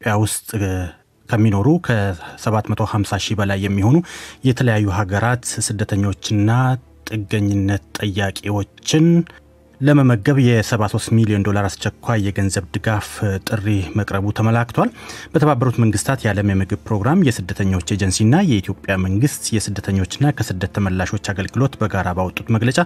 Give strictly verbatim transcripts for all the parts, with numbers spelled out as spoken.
ኢትዮጵያ ውስጥ ከሚኖሩ ከ750 ሺህ በላይ የሚሆኑ የተለያዩ ሀገራት ስደተኞችና ጥገኝነት ጠያቂዎችን ለመመገብ የ73 ሚሊዮን ዶላር አስቸኳይ የገንዘብ ድጋፍ ጥሪ መቅረቡ ተመላክቷል። በተባበሩት መንግስታት የዓለም የምግብ ፕሮግራም የስደተኞች ኤጀንሲና የኢትዮጵያ መንግስት የስደተኞችና ከስደት ተመላሾች አገልግሎት በጋራ ባወጡት መግለጫ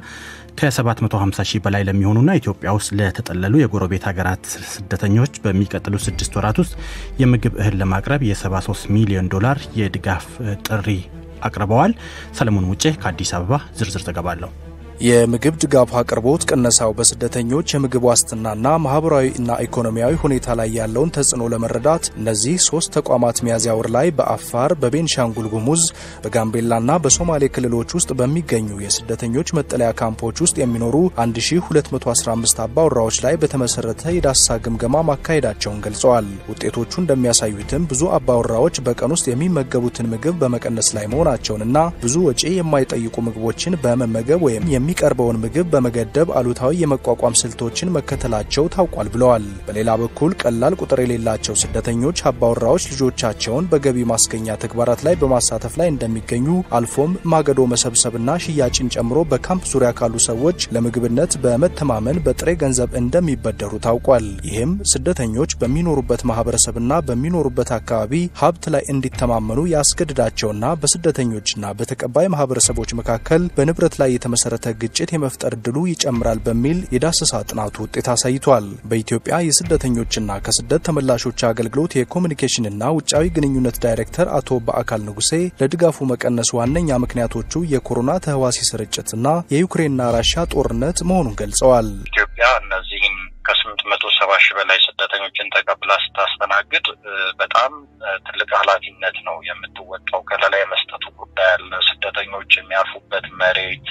ከ750 ሺህ በላይ ለሚሆኑና ኢትዮጵያ ውስጥ ለተጠለሉ የጎረቤት ሀገራት ስደተኞች በሚቀጥሉ ስድስት ወራት ውስጥ የምግብ እህል ለማቅረብ የ73 ሚሊዮን ዶላር የድጋፍ ጥሪ አቅርበዋል። ሰለሞን ሙጬ ከአዲስ አበባ ዝርዝር ዘገባ አለው። የምግብ ድጋፍ አቅርቦት ቅነሳው በስደተኞች የምግብ ዋስትናና ማህበራዊ እና ኢኮኖሚያዊ ሁኔታ ላይ ያለውን ተጽዕኖ ለመረዳት እነዚህ ሶስት ተቋማት ሚያዝያ ወር ላይ በአፋር፣ በቤንሻንጉል ጉሙዝ፣ በጋምቤላና በሶማሌ ክልሎች ውስጥ በሚገኙ የስደተኞች መጠለያ ካምፖች ውስጥ የሚኖሩ አንድ ሺህ ሁለት መቶ አስራ አምስት አባወራዎች ላይ በተመሰረተ የዳሰሳ ግምገማ ማካሄዳቸውን ገልጸዋል። ውጤቶቹ እንደሚያሳዩትም ብዙ አባወራዎች በቀን ውስጥ የሚመገቡትን ምግብ በመቀነስ ላይ መሆናቸውንና ብዙ ወጪ የማይጠይቁ ምግቦችን በመመገብ ወይም የሚቀርበውን ምግብ በመገደብ አሉታዊ የመቋቋም ስልቶችን መከተላቸው ታውቋል ብለዋል። በሌላ በኩል ቀላል ቁጥር የሌላቸው ስደተኞች አባወራዎች ልጆቻቸውን በገቢ ማስገኛ ተግባራት ላይ በማሳተፍ ላይ እንደሚገኙ አልፎም ማገዶ መሰብሰብና ሽያጭን ጨምሮ በካምፕ ዙሪያ ካሉ ሰዎች ለምግብነት በመተማመን በጥሬ ገንዘብ እንደሚበደሩ ታውቋል። ይህም ስደተኞች በሚኖሩበት ማህበረሰብና በሚኖሩበት አካባቢ ሀብት ላይ እንዲተማመኑ ያስገድዳቸውና በስደተኞችና በተቀባይ ማህበረሰቦች መካከል በንብረት ላይ የተመሰረተ ግጭት የመፍጠር ድሉ ይጨምራል በሚል የዳሰሳ ጥናቱ ውጤት አሳይቷል። በኢትዮጵያ የስደተኞችና ከስደት ተመላሾች አገልግሎት የኮሙኒኬሽንና ውጫዊ ግንኙነት ዳይሬክተር አቶ በአካል ንጉሴ ለድጋፉ መቀነስ ዋነኛ ምክንያቶቹ የኮሮና ተህዋሲ ስርጭትና የዩክሬንና ራሽያ ጦርነት መሆኑን ገልጸዋል። ኢትዮጵያ እነዚህን ከስምንት መቶ ሰባ ሺህ በላይ ስደተኞችን ተቀብላ ስታስተናግድ በጣም ትልቅ ኃላፊነት ነው የምትወጣው። ከለላ የመስጠቱ ጉዳይ አለ። ስደተኞች የሚያርፉበት መሬት፣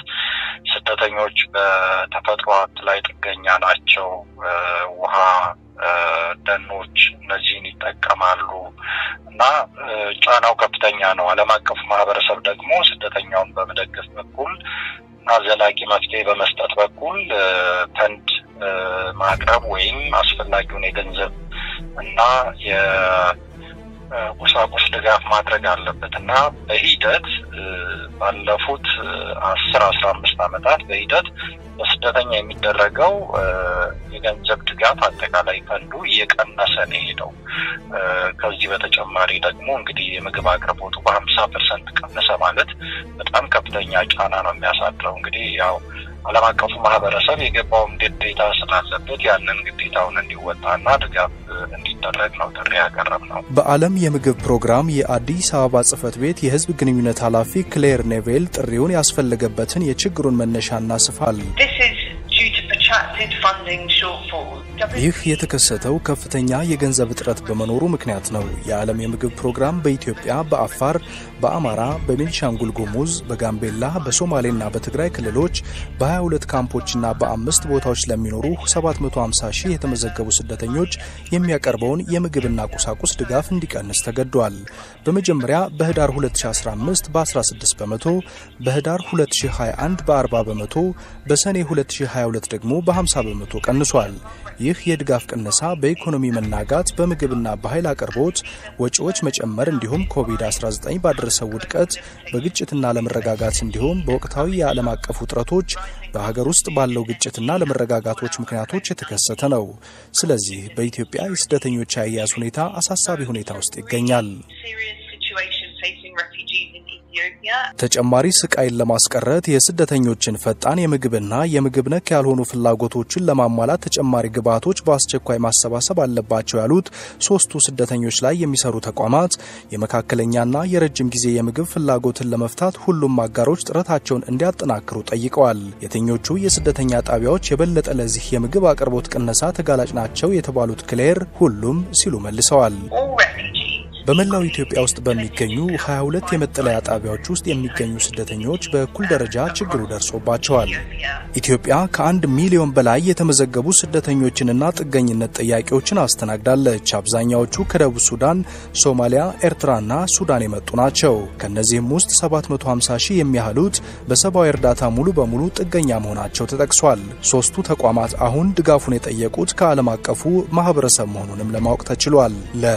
ስደተኞች በተፈጥሮ ሀብት ላይ ጥገኛ ናቸው። ውሃ፣ ደኖች እነዚህን ይጠቀማሉ እና ጫናው ከፍተኛ ነው። ዓለም አቀፉ ማህበረሰብ ደግሞ ስደተኛውን በመደገፍ በኩል እና ዘላቂ መፍትሄ በመስጠት በኩል ፈንድ ማቅረብ ወይም አስፈላጊውን የገንዘብ እና የቁሳቁስ ድጋፍ ማድረግ አለበትና በሂደት ባለፉት አስር አስራ አምስት ዓመታት በሂደት በስደተኛ የሚደረገው የገንዘብ ድጋፍ አጠቃላይ ፈንዱ እየቀነሰ ነው ሄደው። ከዚህ በተጨማሪ ደግሞ እንግዲህ የምግብ አቅርቦቱ በ50 ፐርሰንት ቀነሰ ማለት በጣም ከፍተኛ ጫና ነው የሚያሳድረው። እንግዲህ ያው ዓለም አቀፉ ማህበረሰብ የገባውን ግዴታ ስላለበት ያንን ግዴታውን እንዲወጣና ድጋፍ እንዲደረግ ነው ጥሪ ያቀረብነው። በዓለም የምግብ ፕሮግራም የአዲስ አበባ ጽህፈት ቤት የህዝብ ግንኙነት ኃላፊ ክሌር ኔቬል ጥሪውን ያስፈልገበትን የችግሩን መነሻ እናስፋል። ይህ የተከሰተው ከፍተኛ የገንዘብ እጥረት በመኖሩ ምክንያት ነው። የዓለም የምግብ ፕሮግራም በኢትዮጵያ፣ በአፋር፣ በአማራ፣ በቤንሻንጉል ጉሙዝ፣ በጋምቤላ፣ በሶማሌና በትግራይ ክልሎች በ22 ካምፖችና በአምስት ቦታዎች ለሚኖሩ ሰባት መቶ ሃምሳ ሺህ የተመዘገቡ ስደተኞች የሚያቀርበውን የምግብና ቁሳቁስ ድጋፍ እንዲቀንስ ተገዷል። በመጀመሪያ በህዳር ሁለት ሺህ አስራ አምስት በ16 በመቶ፣ በህዳር ሁለት ሺህ ሃያ አንድ በ40 በመቶ፣ በሰኔ ሁለት ሺህ ሃያ ሁለት ደግሞ በ50 በመቶ ቀንሷል። ይህ የድጋፍ ቅነሳ በኢኮኖሚ መናጋት፣ በምግብና በኃይል አቅርቦት ወጪዎች መጨመር እንዲሁም ኮቪድ አስራ ዘጠኝ ባደረሰው ውድቀት፣ በግጭትና ለመረጋጋት እንዲሁም በወቅታዊ የዓለም አቀፍ ውጥረቶች በሀገር ውስጥ ባለው ግጭትና ለመረጋጋቶች ምክንያቶች የተከሰተ ነው። ስለዚህ በኢትዮጵያ የስደተኞች አያያዝ ሁኔታ አሳሳቢ ሁኔታ ውስጥ ይገኛል። ተጨማሪ ስቃይን ለማስቀረት የስደተኞችን ፈጣን የምግብና የምግብ ነክ ያልሆኑ ፍላጎቶችን ለማሟላት ተጨማሪ ግብዓቶች በአስቸኳይ ማሰባሰብ አለባቸው ያሉት ሶስቱ ስደተኞች ላይ የሚሰሩ ተቋማት የመካከለኛና የረጅም ጊዜ የምግብ ፍላጎትን ለመፍታት ሁሉም አጋሮች ጥረታቸውን እንዲያጠናክሩ ጠይቀዋል። የትኞቹ የስደተኛ ጣቢያዎች የበለጠ ለዚህ የምግብ አቅርቦት ቅነሳ ተጋላጭ ናቸው የተባሉት ክሌር ሁሉም ሲሉ መልሰዋል። በመላው ኢትዮጵያ ውስጥ በሚገኙ ሀያ ሁለት የመጠለያ ጣቢያዎች ውስጥ የሚገኙ ስደተኞች በእኩል ደረጃ ችግሩ ደርሶባቸዋል። ኢትዮጵያ ከአንድ ሚሊዮን በላይ የተመዘገቡ ስደተኞችንና ጥገኝነት ጥያቄዎችን አስተናግዳለች። አብዛኛዎቹ ከደቡብ ሱዳን፣ ሶማሊያ፣ ኤርትራና ሱዳን የመጡ ናቸው። ከነዚህም ውስጥ ሰባት መቶ ሃምሳ ሺህ የሚያህሉት በሰብአዊ እርዳታ ሙሉ በሙሉ ጥገኛ መሆናቸው ተጠቅሷል። ሶስቱ ተቋማት አሁን ድጋፉን የጠየቁት ከዓለም አቀፉ ማህበረሰብ መሆኑንም ለማወቅ ተችሏል። ለ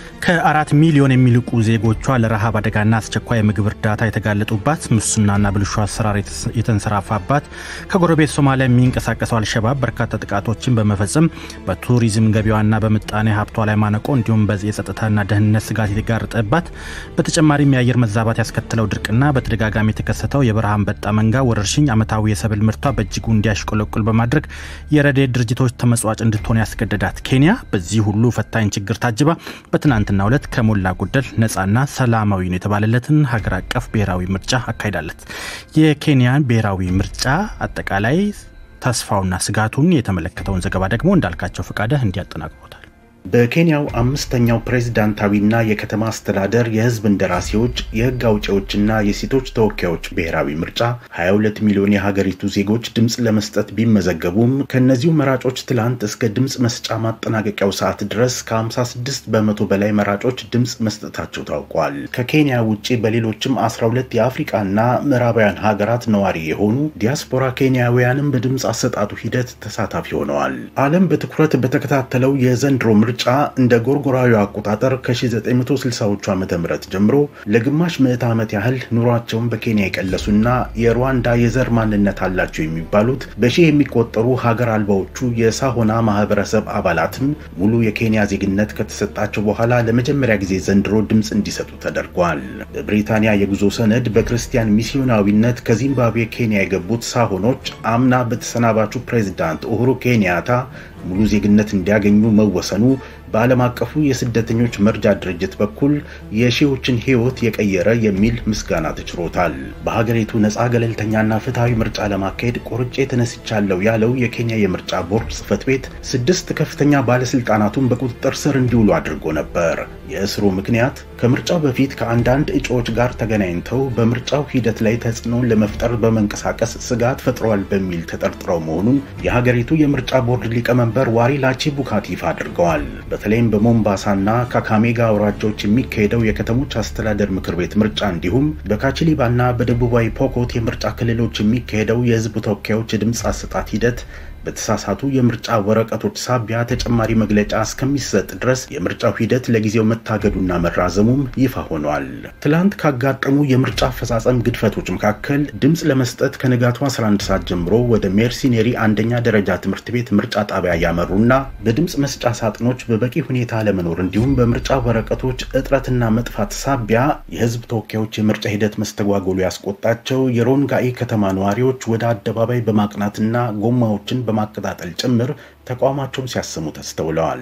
ከአራት ሚሊዮን የሚልቁ ዜጎቿ ለረሃብ አደጋና አስቸኳይ የምግብ እርዳታ የተጋለጡባት ሙስናና ብልሹ አሰራር የተንሰራፋባት ከጎረቤት ሶማሊያ የሚንቀሳቀሰው አልሸባብ በርካታ ጥቃቶችን በመፈጸም በቱሪዝም ገቢዋና በምጣኔ ሀብቷ ላይ ማነቆ እንዲሁም በዚህ የጸጥታና ደህንነት ስጋት የተጋረጠባት በተጨማሪም የአየር መዛባት ያስከተለው ድርቅና በተደጋጋሚ የተከሰተው የበረሃ አንበጣ መንጋ ወረርሽኝ ዓመታዊ የሰብል ምርቷ በእጅጉ እንዲያሽቆለቁል በማድረግ የረድኤት ድርጅቶች ተመጽዋጭ እንድትሆን ያስገደዳት ኬንያ በዚህ ሁሉ ፈታኝ ችግር ታጅባ በትናንት ና ሁለት ከሞላ ጎደል ነፃና ሰላማዊ ነው የተባለለትን ሀገር አቀፍ ብሔራዊ ምርጫ አካሂዳለች። የኬንያን ብሔራዊ ምርጫ አጠቃላይ ተስፋውና ስጋቱን የተመለከተውን ዘገባ ደግሞ እንዳልካቸው ፈቃደ እንዲያጠናቅሩታል። በኬንያው አምስተኛው ፕሬዝዳንታዊና የከተማ አስተዳደር የህዝብ እንደራሴዎች የህግ አውጪዎችና የሴቶች ተወካዮች ብሔራዊ ምርጫ ሀያ ሁለት ሚሊዮን የሀገሪቱ ዜጎች ድምጽ ለመስጠት ቢመዘገቡም ከነዚሁ መራጮች ትላንት እስከ ድምጽ መስጫ ማጠናቀቂያው ሰዓት ድረስ ከ56 በመቶ በላይ መራጮች ድምጽ መስጠታቸው ታውቋል። ከኬንያ ውጪ በሌሎችም አስራ ሁለት የአፍሪካና ምዕራባውያን ሀገራት ነዋሪ የሆኑ ዲያስፖራ ኬንያውያንም በድምጽ አሰጣጡ ሂደት ተሳታፊ ሆነዋል። ዓለም በትኩረት በተከታተለው የዘንድሮ ምርጫ እንደ ጎርጎራዊ አቆጣጠር ከ1960ዎቹ ዓመተ ምህረት ጀምሮ ለግማሽ ምዕተ ዓመት ያህል ኑሯቸውን በኬንያ የቀለሱና የሩዋንዳ የዘር ማንነት አላቸው የሚባሉት በሺህ የሚቆጠሩ ሀገር አልባዎቹ የሳሆና ማህበረሰብ አባላትም ሙሉ የኬንያ ዜግነት ከተሰጣቸው በኋላ ለመጀመሪያ ጊዜ ዘንድሮ ድምጽ እንዲሰጡ ተደርጓል። በብሪታንያ የጉዞ ሰነድ በክርስቲያን ሚስዮናዊነት ከዚምባብዌ ኬንያ የገቡት ሳሆኖች አምና በተሰናባቹ ፕሬዝዳንት ኡሁሩ ኬንያታ ሙሉ ዜግነት እንዲያገኙ መወሰኑ በዓለም አቀፉ የስደተኞች መርጃ ድርጅት በኩል የሺዎችን ህይወት የቀየረ የሚል ምስጋና ተችሮታል። በሀገሪቱ ነፃ ገለልተኛና ፍትሃዊ ምርጫ ለማካሄድ ቆርጬ ተነስቻለሁ ያለው የኬንያ የምርጫ ቦርድ ጽፈት ቤት ስድስት ከፍተኛ ባለስልጣናቱን በቁጥጥር ስር እንዲውሉ አድርጎ ነበር። የእስሩ ምክንያት ከምርጫው በፊት ከአንዳንድ እጩዎች ጋር ተገናኝተው በምርጫው ሂደት ላይ ተጽዕኖ ለመፍጠር በመንቀሳቀስ ስጋት ፈጥሯል በሚል ተጠርጥረው መሆኑን የሀገሪቱ የምርጫ ቦርድ ሊቀመንበር ዋሪላ ቺቡካቲ ይፋ አድርገዋል። በተለይም በሞምባሳና ካካሜጋ አውራጃዎች የሚካሄደው የከተሞች አስተዳደር ምክር ቤት ምርጫ እንዲሁም በካቺሊባና በደቡባዊ ፖኮት የምርጫ ክልሎች የሚካሄደው የህዝብ ተወካዮች የድምጽ አሰጣጥ ሂደት በተሳሳቱ የምርጫ ወረቀቶች ሳቢያ ተጨማሪ መግለጫ እስከሚሰጥ ድረስ የምርጫው ሂደት ለጊዜው መታገዱና መራዘሙም ይፋ ሆኗል። ትላንት ካጋጠሙ የምርጫ አፈጻጸም ግድፈቶች መካከል ድምጽ ለመስጠት ከንጋቱ አስራ አንድ ሰዓት ጀምሮ ወደ ሜርሲኔሪ አንደኛ ደረጃ ትምህርት ቤት ምርጫ ጣቢያ ያመሩና በድምጽ መስጫ ሳጥኖች በበቂ ሁኔታ ለመኖር እንዲሁም በምርጫ ወረቀቶች እጥረትና መጥፋት ሳቢያ የህዝብ ተወካዮች የምርጫ ሂደት መስተጓጎሉ ያስቆጣቸው የሮንጋኢ ከተማ ነዋሪዎች ወደ አደባባይ በማቅናትና ጎማዎችን በማቀጣጠል ጭምር ተቋማቸውን ሲያሰሙ ተስተውለዋል።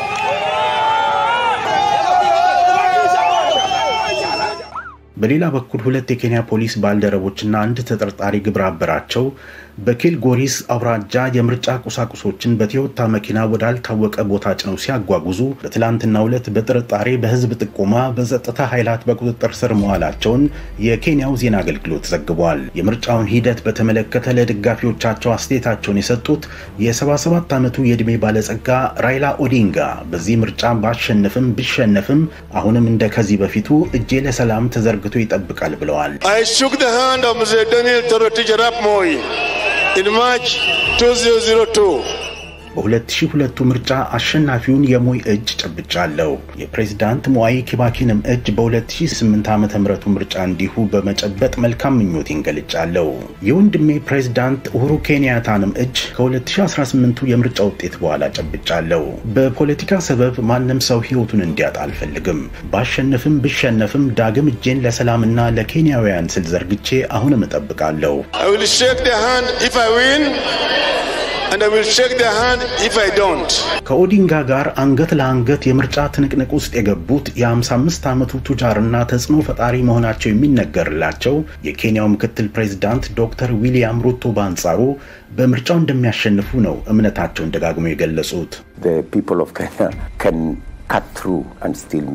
በሌላ በኩል ሁለት የኬንያ ፖሊስ ባልደረቦችና አንድ ተጠርጣሪ ግብረ አበራቸው በኪልጎሪስ አውራጃ የምርጫ ቁሳቁሶችን በቶዮታ መኪና ወዳልታወቀ ቦታ ጭነው ሲያጓጉዙ በትላንትናው ዕለት በጥርጣሬ በህዝብ ጥቆማ በጸጥታ ኃይላት በቁጥጥር ስር መዋላቸውን የኬንያው ዜና አገልግሎት ዘግቧል። የምርጫውን ሂደት በተመለከተ ለደጋፊዎቻቸው አስተያየታቸውን የሰጡት የሰባ ሰባት ዓመቱ የዕድሜ ባለጸጋ ራይላ ኦዲንጋ በዚህ ምርጫ ባሸነፍም ቢሸነፍም አሁንም እንደ ከዚህ በፊቱ እጄ ለሰላም ተዘርግቶ ይጠብቃል ብለዋል። I shook the hand of Mister Daniel Toroitich arap Moi in March two thousand two. በሁለት ሺህ ሁለት ምርጫ አሸናፊውን የሞይ እጅ ጨብጫለሁ። የፕሬዝዳንት ሞይ ኪባኪንም እጅ በሁለት ሺህ ስምንት ዓመተ ምህረቱ ምርጫ እንዲሁ በመጨበጥ መልካም ምኞቴን ገልጫለሁ። የወንድሜ ፕሬዝዳንት ኡሁሩ ኬንያታንም እጅ ከሁለት ሺህ አስራ ስምንት የምርጫ ውጤት በኋላ ጨብጫለሁ። በፖለቲካ ሰበብ ማንም ሰው ህይወቱን እንዲያጣ አልፈልግም። ባሸነፍም ብሸነፍም ዳግም እጄን ለሰላምና ለኬንያውያን ስል ዘርግቼ አሁንም እጠብቃለሁ። I will shake their hand if I win. And I will shake their hand if I don't. ከኦዲንጋ ጋር አንገት ለአንገት የምርጫ ትንቅንቅ ውስጥ የገቡት የ55 ዓመቱ ቱጃርና ተጽዕኖ ፈጣሪ መሆናቸው የሚነገርላቸው የኬንያው ምክትል ፕሬዝዳንት ዶክተር ዊሊያም ሩቶ ባንጻሩ በምርጫው እንደሚያሸንፉ ነው እምነታቸውን ደጋግመው የገለጹት። The people of Kenya can cut through and still make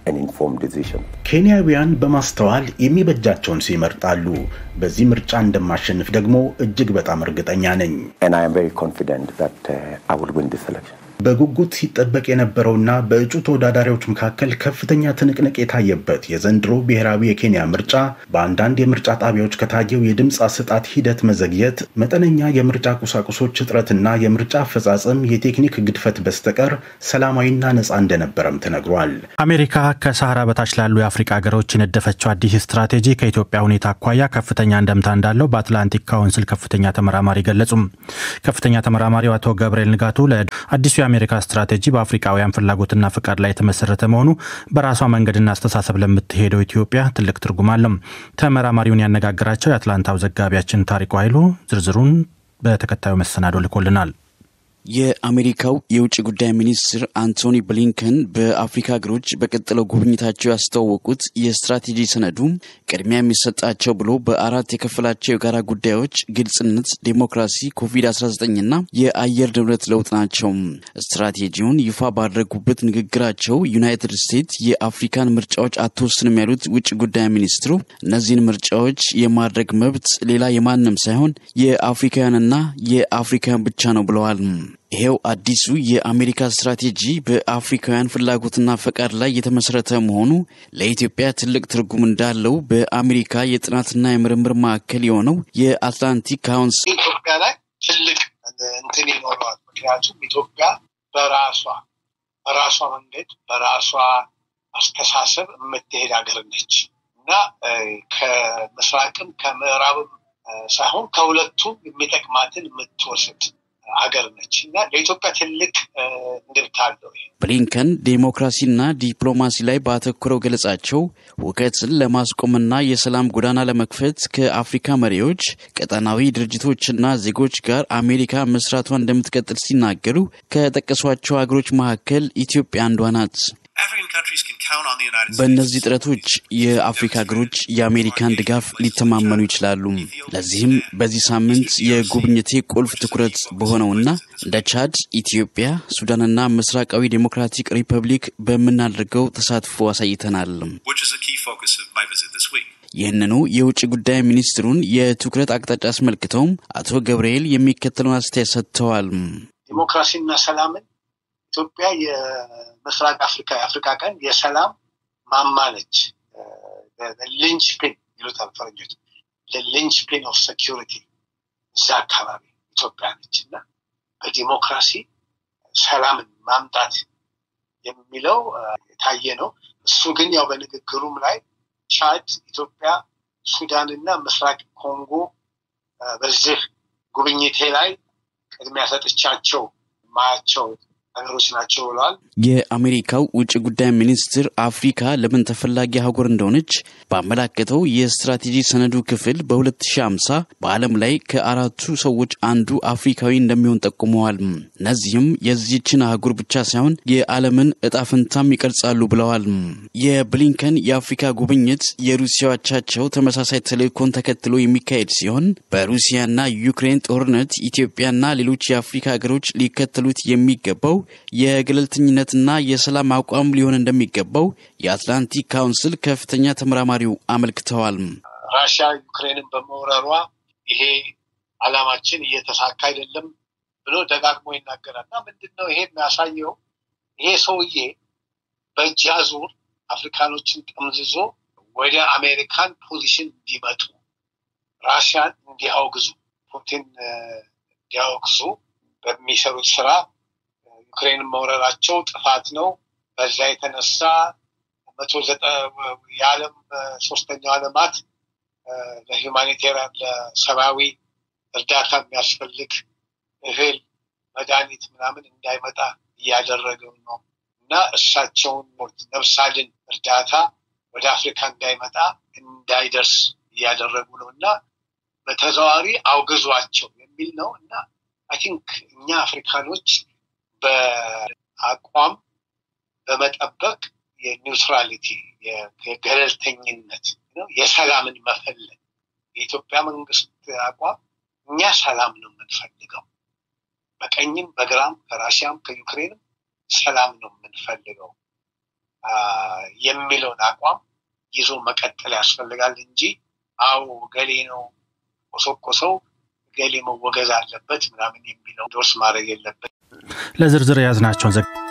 an informed decision. ኬንያውያን በማስተዋል የሚበጃቸውን ሲመርጣሉ። በዚህ ምርጫ እንደማሸንፍ ደግሞ እጅግ በጣም እርግጠኛ ነኝ። And I am very confident that uh, I will win this election. በጉጉት ሲጠበቅ የነበረውና በእጩ ተወዳዳሪዎች መካከል ከፍተኛ ትንቅንቅ የታየበት የዘንድሮ ብሔራዊ የኬንያ ምርጫ በአንዳንድ የምርጫ ጣቢያዎች ከታየው የድምጽ አሰጣጥ ሂደት መዘግየት፣ መጠነኛ የምርጫ ቁሳቁሶች እጥረትና የምርጫ አፈጻጸም የቴክኒክ ግድፈት በስተቀር ሰላማዊና ነፃ እንደነበረም ተነግሯል። አሜሪካ ከሳህራ በታች ላሉ የአፍሪካ ሀገሮች የነደፈችው አዲስ ስትራቴጂ ከኢትዮጵያ ሁኔታ አኳያ ከፍተኛ እንደምታ እንዳለው በአትላንቲክ ካውንስል ከፍተኛ ተመራማሪ ገለጹም። ከፍተኛ ተመራማሪው አቶ ገብርኤል ንጋቱ ለአዲሱ የአሜሪካ ስትራቴጂ በአፍሪካውያን ፍላጎትና ፍቃድ ላይ የተመሰረተ መሆኑ በራሷ መንገድና አስተሳሰብ ለምትሄደው ኢትዮጵያ ትልቅ ትርጉም አለው። ተመራማሪውን ያነጋገራቸው የአትላንታው ዘጋቢያችን ታሪኩ ኃይሉ ዝርዝሩን በተከታዩ መሰናዶ ልኮልናል። የአሜሪካው የውጭ ጉዳይ ሚኒስትር አንቶኒ ብሊንከን በአፍሪካ ሀገሮች በቀጥለው ጉብኝታቸው ያስተዋወቁት የስትራቴጂ ሰነዱ ቅድሚያ የሚሰጣቸው ብሎ በአራት የከፈላቸው የጋራ ጉዳዮች ግልጽነት፣ ዲሞክራሲ፣ ኮቪድ አስራ ዘጠኝ እና የአየር ንብረት ለውጥ ናቸው። ስትራቴጂውን ይፋ ባደረጉበት ንግግራቸው ዩናይትድ ስቴትስ የአፍሪካን ምርጫዎች አትወስንም ያሉት ውጭ ጉዳይ ሚኒስትሩ እነዚህን ምርጫዎች የማድረግ መብት ሌላ የማንም ሳይሆን የአፍሪካውያንና የአፍሪካውያን ብቻ ነው ብለዋል። ይሄው አዲሱ የአሜሪካ ስትራቴጂ በአፍሪካውያን ፍላጎትና ፈቃድ ላይ የተመሰረተ መሆኑ ለኢትዮጵያ ትልቅ ትርጉም እንዳለው በአሜሪካ የጥናትና የምርምር ማዕከል የሆነው የአትላንቲክ ካውንስል ኢትዮጵያ ላይ ትልቅ እንትን ይኖረዋል። ምክንያቱም ኢትዮጵያ በራሷ በራሷ መንገድ በራሷ አስተሳሰብ የምትሄድ ሀገር ነች እና ከምስራቅም ከምዕራብም ሳይሆን ከሁለቱም የሚጠቅማትን የምትወስድ አገር ነችና ለኢትዮጵያ ትልቅ እንድታለው። ብሊንከን ዲሞክራሲና ዲፕሎማሲ ላይ ባተኮረው ገለጻቸው ውከትን ለማስቆምና የሰላም ጎዳና ለመክፈት ከአፍሪካ መሪዎች፣ ቀጠናዊ ድርጅቶችና ዜጎች ጋር አሜሪካ መስራቷን እንደምትቀጥል ሲናገሩ ከጠቀሷቸው ሀገሮች መካከል ኢትዮጵያ አንዷ ናት። በእነዚህ ጥረቶች የአፍሪካ ሀገሮች የአሜሪካን ድጋፍ ሊተማመኑ ይችላሉ። ለዚህም በዚህ ሳምንት የጉብኝቴ ቁልፍ ትኩረት በሆነውና እንደ ቻድ፣ ኢትዮጵያ፣ ሱዳንና ምስራቃዊ ዲሞክራቲክ ሪፐብሊክ በመናደርገው ተሳትፎ አሳይተናል። ይህንኑ የውጭ ጉዳይ ሚኒስትሩን የትኩረት አቅጣጫ አስመልክተው አቶ ገብርኤል የሚከተለውን አስተያየት ሰጥተዋል። ዲሞክራሲና ሰላምን ኢትዮጵያ የምስራቅ አፍሪካ የአፍሪካ ቀን የሰላም ማማ ነች። ሊንችፒን ይሉታል ፈረንጆች። ሊንችፒን ኦፍ ሴኩሪቲ እዛ አካባቢ ኢትዮጵያ ነች እና በዲሞክራሲ ሰላምን ማምጣት የሚለው የታየ ነው። እሱ ግን ያው በንግግሩም ላይ ቻድ፣ ኢትዮጵያ፣ ሱዳንና ምስራቅ ኮንጎ በዚህ ጉብኝቴ ላይ ቅድሚያ ሰጥቻቸው ማያቸው ሀገሮች ናቸው ብለዋል። የአሜሪካው ውጭ ጉዳይ ሚኒስትር አፍሪካ ለምን ተፈላጊ አህጉር እንደሆነች ባመላከተው የስትራቴጂ ሰነዱ ክፍል በ2050 በዓለም ላይ ከአራቱ ሰዎች አንዱ አፍሪካዊ እንደሚሆን ጠቁመዋል። እነዚህም የዚህችን አህጉር ብቻ ሳይሆን የዓለምን እጣ ፈንታም ይቀርጻሉ ብለዋል። የብሊንከን የአፍሪካ ጉብኝት የሩሲያ አቻቸው ተመሳሳይ ተልዕኮን ተከትሎ የሚካሄድ ሲሆን በሩሲያና ዩክሬን ጦርነት ኢትዮጵያና ሌሎች የአፍሪካ ሀገሮች ሊከተሉት የሚገባው የገለልተኝነትና የሰላም አቋም ሊሆን እንደሚገባው የአትላንቲክ ካውንስል ከፍተኛ ተመራማሪው አመልክተዋል። ራሽያ ዩክሬንን በመውረሯ ይሄ ዓላማችን እየተሳካ አይደለም ብሎ ደጋግሞ ይናገራልና ምንድነው ይሄ የሚያሳየው? ይሄ ሰውዬ በእጅ አዙር አፍሪካኖችን ጠምዝዞ ወደ አሜሪካን ፖዚሽን እንዲመጡ፣ ራሽያን እንዲያወግዙ፣ ፑቲን እንዲያወግዙ በሚሰሩት ስራ ዩክሬንን መውረራቸው ጥፋት ነው። በዛ የተነሳ መቶ ዘጠኝ የዓለም ሶስተኛው ዓለማት ለሂውማኒቴሪያን ለሰብአዊ እርዳታ የሚያስፈልግ እህል፣ መድኃኒት ምናምን እንዳይመጣ እያደረገው ነው እና እሳቸውን ነፍስ አድን እርዳታ ወደ አፍሪካ እንዳይመጣ እንዳይደርስ እያደረጉ ነው እና በተዘዋዋሪ አውግዟቸው የሚል ነው እና አይ ቲንክ እኛ አፍሪካኖች በአቋም በመጠበቅ የኒውትራሊቲ የገለልተኝነት ነው የሰላምን መፈለግ የኢትዮጵያ መንግስት አቋም እኛ ሰላም ነው የምንፈልገው፣ በቀኝም በግራም ከራሽያም ከዩክሬንም ሰላም ነው የምንፈልገው የሚለውን አቋም ይዞ መቀጠል ያስፈልጋል እንጂ አው ገሌ ነው ወሶኮሰው ገሌ መወገዝ አለበት ምናምን የሚለው ዶርስ ማድረግ የለበት። ለዝርዝር ያዝናቸውን